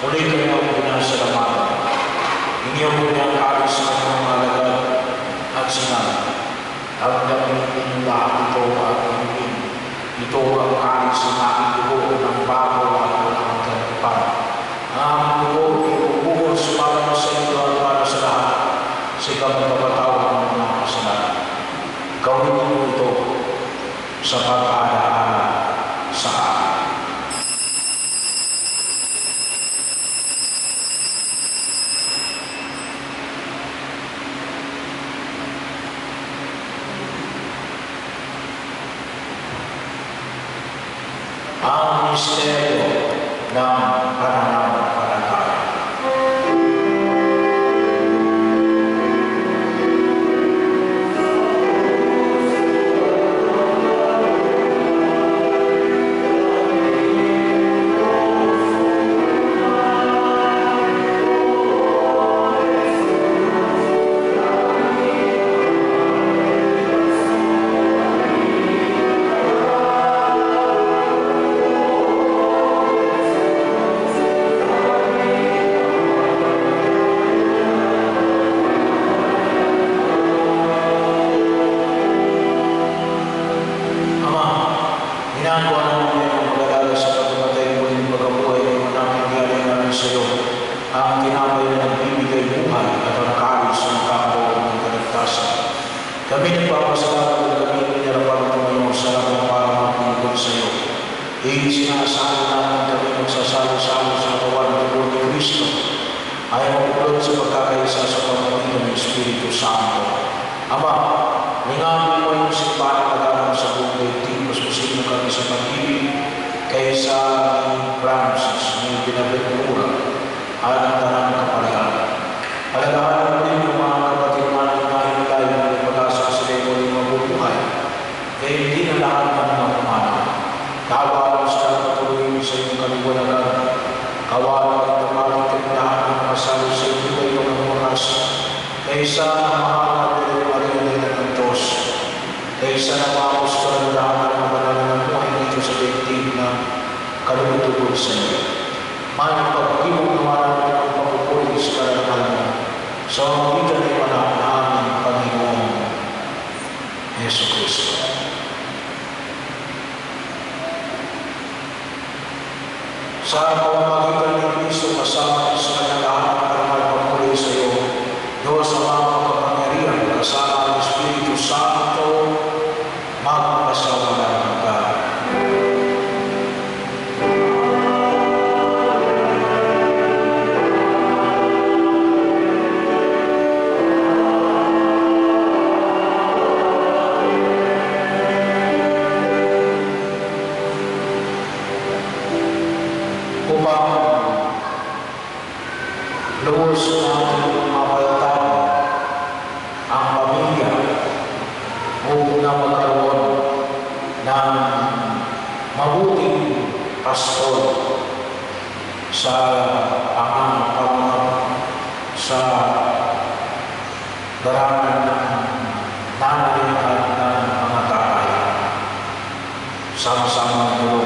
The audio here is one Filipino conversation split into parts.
Muli kayo ang pinasalamatan. Inyo po niyang kalis sa kanyang mga alagad at sinabi, "Hanggang inyong lahat ito at inumin. Ito ang kalis ng aking dugo ng bago at walang katipan. Ang aking dugo ibubuhos para sa inyo at para sa lahat sa ikapagpapatawad ng mga kasalanan. Gawin niyo ito sa pag-aala-ala sa akin." Ang misteryo ng pananampalataya. Kami nagpapasalamat at kami pinarapan ng iyong sarap para maglingkod sa iyo. Sinasabi namin kami magsasalo-salo sa katawan ng Lord ni Cristo ay mapuplot sa pagkakaisa sa pamamagitan ng Espiritu Santo. Ama, lingamin mo yung simbahan pag-alam sa buong daigdig, mas masin kami sa pag-ibig kaysa ni Francis, ni Binaventura, at ang tanang kapalaran. Alagaan mo din yung mga kapatid natin na hinilay na nagpag-asa sa sila yung mabubuhay, kaya hindi na lahat ng mga kumana. Kawalan sa patuloy sa iyong kaliwanagan, kawalan at tumating lahat ng makasalo sa iyong iyong ng oras, kaysa na mahanap nila yung alinanin ng Diyos, kaysa na maapostol na lahat ng banala ng buhay dito sa daigdig na kalutugod sa iyo. May pag-ibig naman namin ang pagpupuli sa karangal mo, sa pamitan ay anak namin, Panginoon Yesu Cristo. Sa pamamagitan ni Cristo, kasama sa kanyang lahat ng karangal pagpupuli sa iyo, Diyos ang mga kapangyarihan, kasama ang Espiritu Santo, magpasawalan hanggan. Lubos natin mapalatan ang pamilya o na magkaroon ng mabuting pastor sa sa larangan ng nanay at ng mga tatay. Sama-sama ng tulog.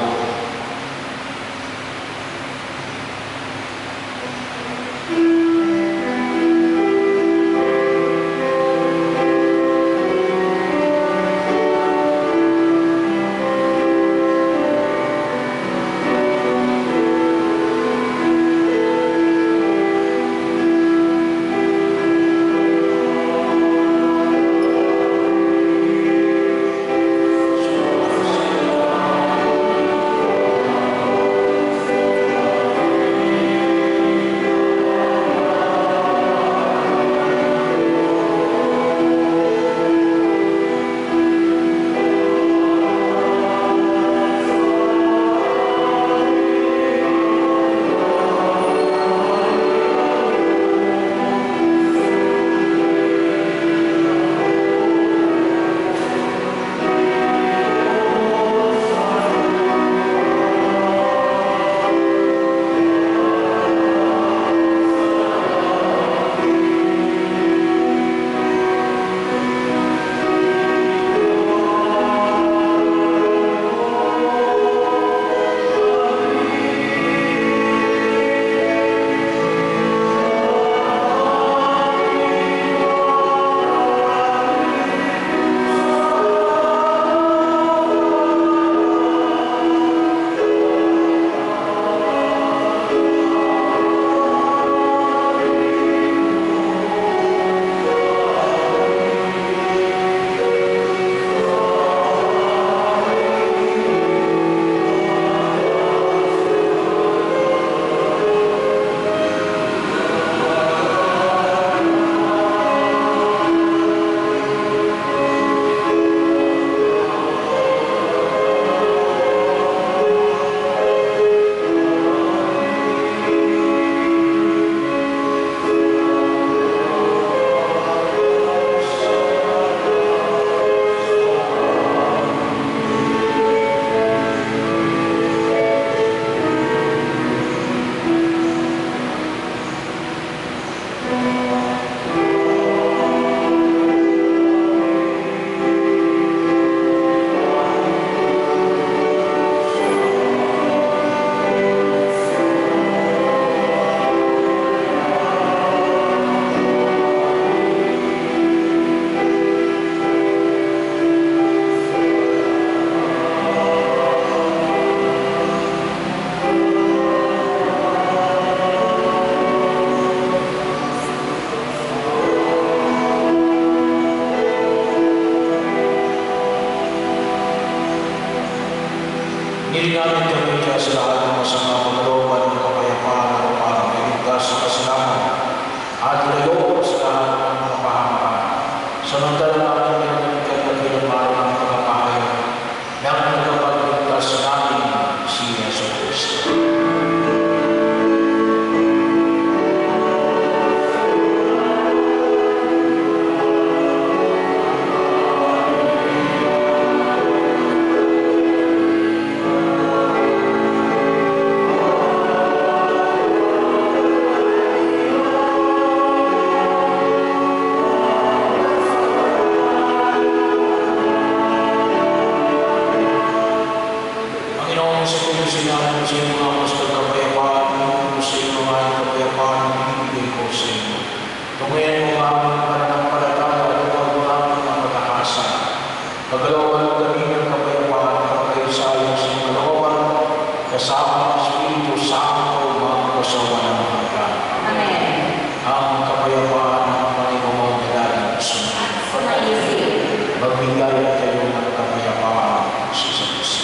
sa walang hanggan. Amen. Ang kapayapaan ng Panginoon ay sumaisip. Magbigay kayo ng kapayapaan sa isa't isa.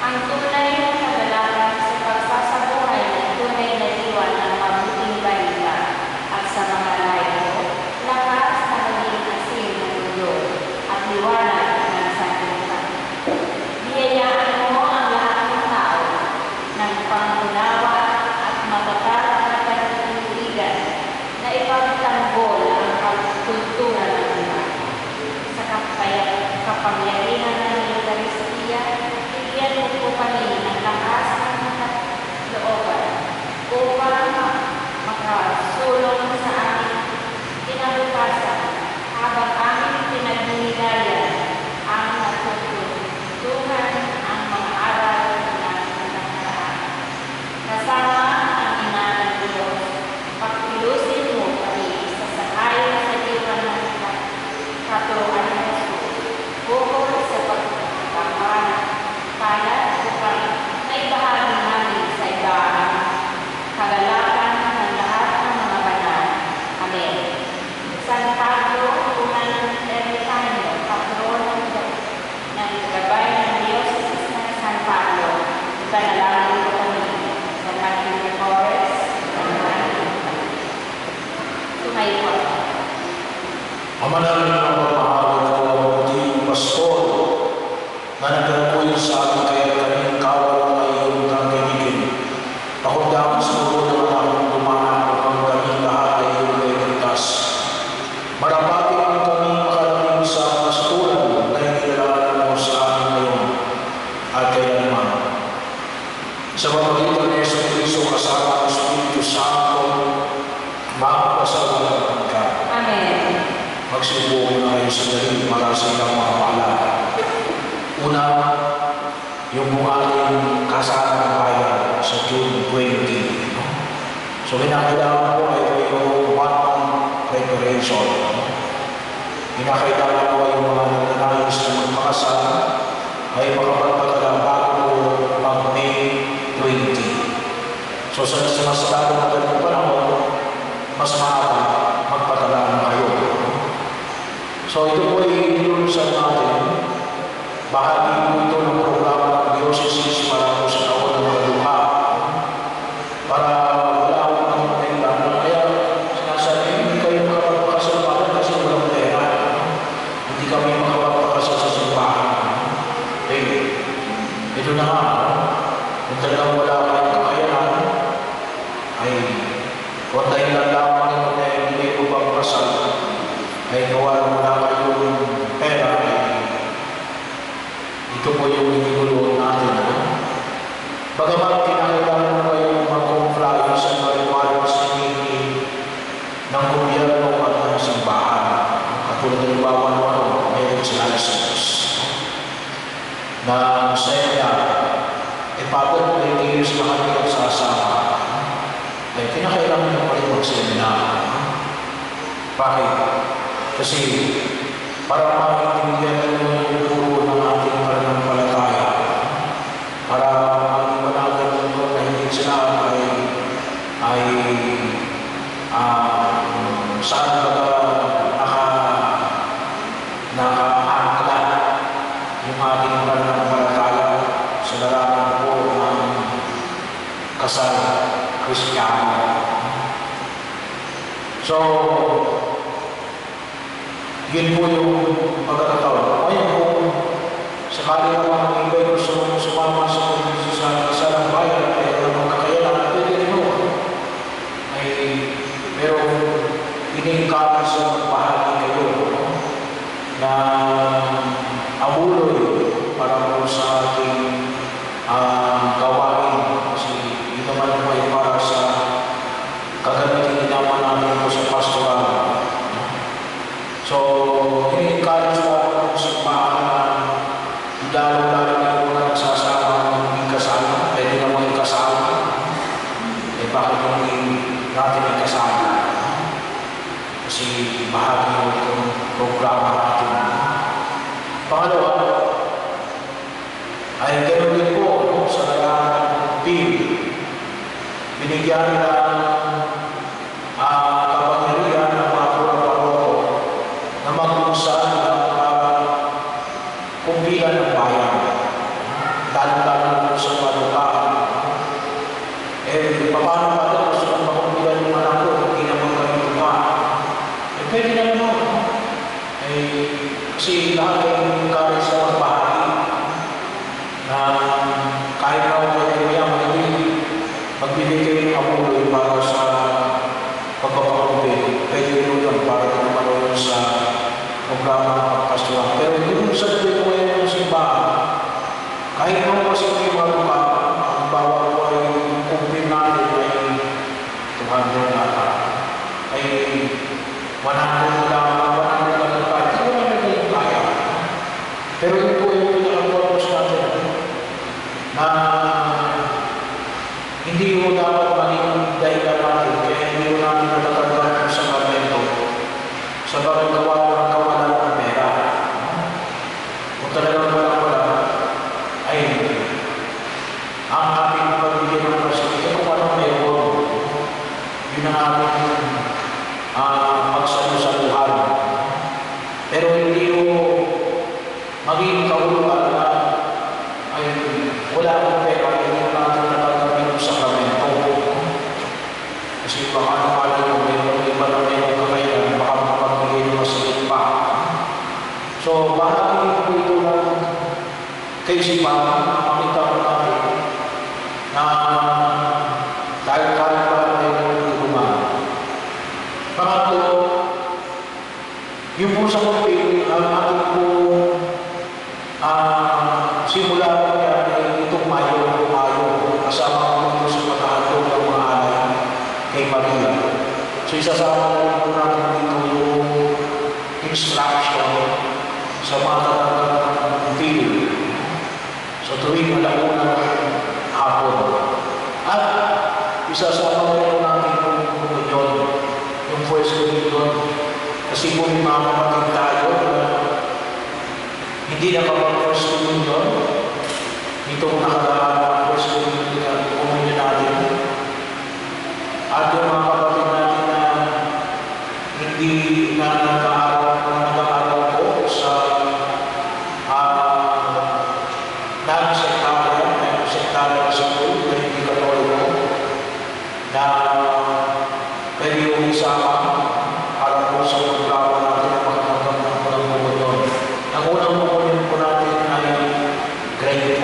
Ang tunay na kagalakan sa pagsasabuhay ng tunay na diwa ng mabuting balita at sa mga layo, lakas na naging asin ng mundo at liwanag ng sanlibutan. Biyayaan mo ang lahat ng tao ng pangunawa at matatag na pananagligan na ipagtanggol ang pagkultura ng iba. Sa kapangyarihan ng Eucharistia, bigyan mo po kami ng lakas ng looban upang makasulong sa aming kinabukasan habang aming pinaghihinayan ang natutunan ang mga aral ng nakaraan. Kasama ang Ina ng Diyos, pagpilusin mo kami sa sakay sa diwa ng katuruan ng Jesus, bukod sa pagkakapalat upang naibahagi namin sa iba ang kagalakan ng lahat ng mga banal. Amen. San Pablo, unang ermitanyo, patron ng gabay ng Diocese ng San Pablo, ipanalangin ko kami sa Martin Forest, Tumayo. Ama namin ang pagmamahal ng mabuting pastor na nagkakuyin sa amin kaya kaming kawal na iyong kagigin. Pakundangan sa mundo ng aming dumanan upang kaming lahat ay iyong iligtas. Marapati ang kaming makarating sa kastulan na inilalaan mo sa amin ngayon at kaya naman. Sa pamamagitan ni Yesu Cristo kasama ng Espiritu Santo, makapasalamat ka. Amen. Magsibuo na kayo sa dali para sa ilang mga paalala. Una, yung ating kasalan ng bayan sa June 20. So, kinakailangan po ay yung one-month preparation. Kinakailangan po ay yung mga nananayos na magpakasal ay makapagpatala bago pag May 20. So, sa mas lalo na ganun panahon, mas maaga magpatala na kayo. So ito po ay inulusan natin. Bahagi po ito ng programa ng Diocese para po sa taon ng mga luha. Para wala akong pangangailangan. Kaya sinasabi, hindi kayo makapagpakasal kasi walang pera. Hindi kami makapagpakasal sa simbahan. Okay. Ito na nga. Kung talagang wala kayong kakayanan, ay kung dahilan lamang ito na hindi kayo magpapakasal, ay gawa mo na kayong pera, ito po yung inigulo natin. Bagamat kinakailangan mo kayong mag-compliance sa mga requirements ng gobyerno at ng simbahan. Katulad ng bawa naman, marriage license. Na sa ina, ipapag 20 years na kami nagsasama. Ay kinakailangan mo pa rin mag-seminar. Bakit? Kasi para maintindihan yung turo ng ating pananampalataya, para maliwanagan mo na hindi sila ay saan ba nakaangkla yung ating pananampalataya sa larangan po ng kasal Kristiyano. So, yun po yung pagkakataon. Ngayon po, sakali na mga iba'y gusto mong sumama sa ng bayan, ay walang magkakayanan, pwede rin mo. Pero iningkala sa magbahagi kayo na abuloy para po sa ating gawain. Kasi yun naman po ay para sa kagamitin naman natin po sa pastoral. So, ini-encourage mo ako sa maahan na lalo-lalo na yung mga nagsasama ng hindi kasama, pwede naman yung kasama. Eh, bakit hindi natin yung kasama? Kasi bahagi mo itong programa natin. Pangalawa, ay ganoon din po sa larangan ng team. Binigyan ng kapangyarihan ng mga pura-paroko na mag-usahan para kumpilan ng bayan. Lalo-lalo na hindi mo dapat maging dahilan natin, kaya hindi mo namin natatanggap sa sakramento sa paggawa ng kawalan ng pera. Kung talagang wala, ay ang ating pagbigyan ng pasipin, kung ano meron, yun ang ating pagsalusaluhan. Pero hindi mo maging kahulugan na ay wala akong pera, hindi mo natin natatanggap yung sakramento. Kasi baka naman yung iba na meron kakayan, baka mapagbigay ng masigit pa. So, bahagi ko ito ng kaisipan, makita ko natin na dahil kahit pa meron yung iluman. Pangatlo, yung po sa campaign, ang ating po simula po yan itong Mayo, kasama ko sa pagkahandog ng mga alay kay Maria. So isasama na rin po natin dito yung instruction sa mga ng video. So tuwing alauna ng hapon. At isasama na rin natin yung first communion. Kasi kung may mga kapatid tayo na hindi nakapag-first communion, itong nakaraan first communion natin, at yung mga kapatid natin na hindi na nag-aaral po sa non-sectarian school na hindi katoliko, na pwede yung isama para po sa programa natin na magkakamp ng unang communion. Ang unang communion po natin ay grade 4.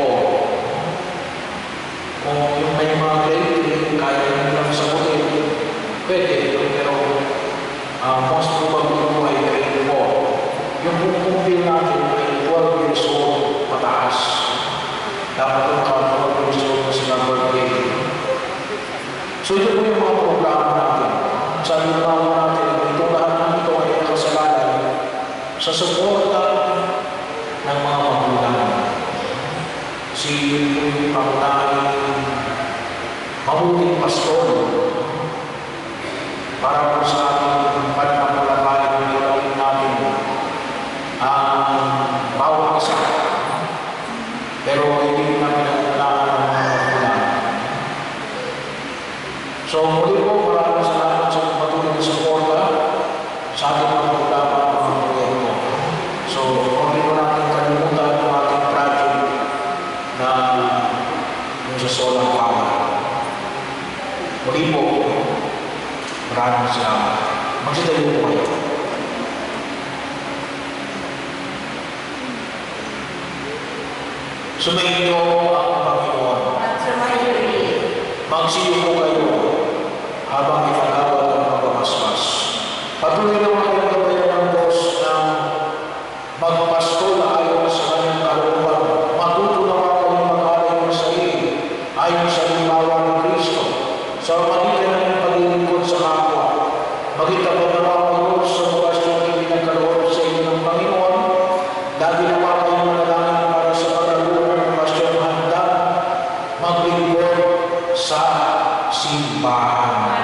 Kung yung may mga grade 3, kaya nyo lang sagutin, pwede. Pero most probably po ay grade 4. Yung pupupil natin ay 12 years old pataas. Dapat yung 12 years old na sila birthday. So ito po yung mga programa natin. Sabi ng mga natin, itong lahat ng ito ay nakasalalay sa suporta ng mga magulang. Si yung pangunahing mabuting pastor para po sa ating pananampalataya ng gagawin natin ang bawat isa. Pero hindi namin pinagkulaan ng mga magulang. So muli po, maraming salamat sa patuloy na suporta sa ating mga programa ng mga proyekto. So, hindi ko natin kalimutan yung ating project na yung sa solar power. Muli po, maraming salamat. Magsitayo po kayo. Sumainyo ang Panginoon. At sumayo rin. Magsiyo po kayo habang ipagawal ng pagpamasmas. Patuloy naman kayong gabayan ng Diyos na magpasko na ayon sa kanyang kalooban. Matuto naman kayong mag-alay ng sarili ayon sa limbawa ng Kristo sa magitan ng paglilingkod sa kapwa. Magitapat naman kayo sa bukas yung pinagkaloob sa inyo ng Panginoon. Lagi naman kayong manalangin para sa paglalunan ng pasyong handa maglingkod sa simbahan.